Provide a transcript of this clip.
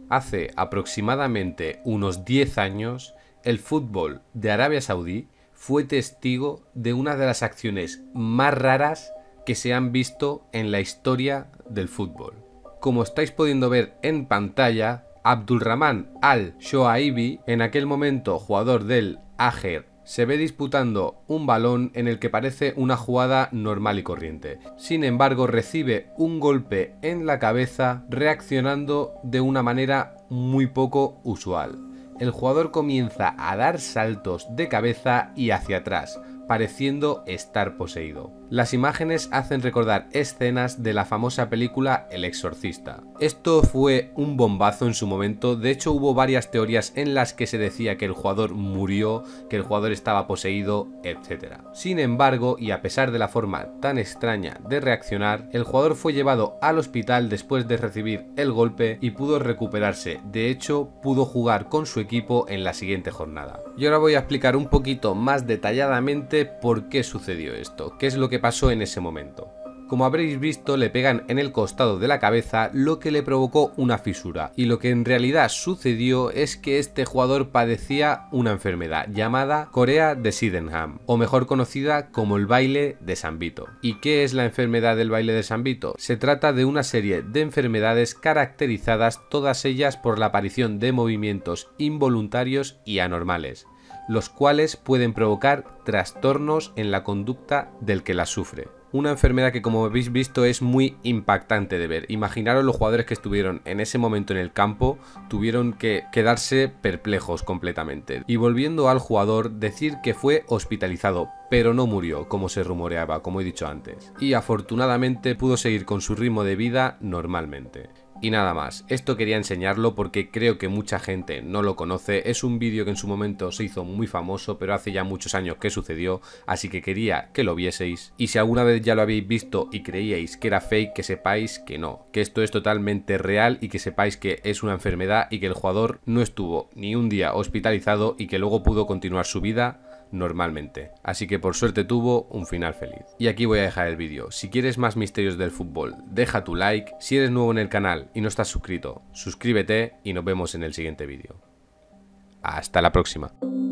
Hace aproximadamente unos 10 años, el fútbol de Arabia Saudí fue testigo de una de las acciones más raras que se han visto en la historia del fútbol. Como estáis pudiendo ver en pantalla, Abdulrahman Al-Shoaibi, en aquel momento jugador del Aher, se ve disputando un balón en el que parece una jugada normal y corriente. Sin embargo, recibe un golpe en la cabeza reaccionando de una manera muy poco usual. El jugador comienza a dar saltos de cabeza y hacia atrás, pareciendo estar poseído. Las imágenes hacen recordar escenas de la famosa película El Exorcista. Esto fue un bombazo en su momento, de hecho hubo varias teorías en las que se decía que el jugador murió, que el jugador estaba poseído, etc. Sin embargo, y a pesar de la forma tan extraña de reaccionar, el jugador fue llevado al hospital después de recibir el golpe y pudo recuperarse. De hecho, pudo jugar con su equipo en la siguiente jornada. Y ahora voy a explicar un poquito más detalladamente por qué sucedió esto, qué es lo que pasó en ese momento. Como habréis visto, le pegan en el costado de la cabeza, lo que le provocó una fisura, y lo que en realidad sucedió es que este jugador padecía una enfermedad llamada Corea de Sydenham, o mejor conocida como el baile de San Vito. ¿Y qué es la enfermedad del baile de San Vito? Se trata de una serie de enfermedades caracterizadas todas ellas por la aparición de movimientos involuntarios y anormales, los cuales pueden provocar trastornos en la conducta del que las sufre. Una enfermedad que, como habéis visto, es muy impactante de ver. Imaginaros los jugadores que estuvieron en ese momento en el campo, tuvieron que quedarse perplejos completamente. Y volviendo al jugador, decir que fue hospitalizado, pero no murió, como se rumoreaba, como he dicho antes. Y afortunadamente pudo seguir con su ritmo de vida normalmente. Y nada más, esto quería enseñarlo porque creo que mucha gente no lo conoce. Es un vídeo que en su momento se hizo muy famoso, pero hace ya muchos años que sucedió, así que quería que lo vieseis. Y si alguna vez ya lo habéis visto y creíais que era fake, que sepáis que no, que esto es totalmente real y que sepáis que es una enfermedad y que el jugador no estuvo ni un día hospitalizado y que luego pudo continuar su vida normalmente. Así que por suerte tuvo un final feliz. Y aquí voy a dejar el vídeo. Si quieres más misterios del fútbol, deja tu like. Si eres nuevo en el canal y no estás suscrito, suscríbete y nos vemos en el siguiente vídeo. Hasta la próxima.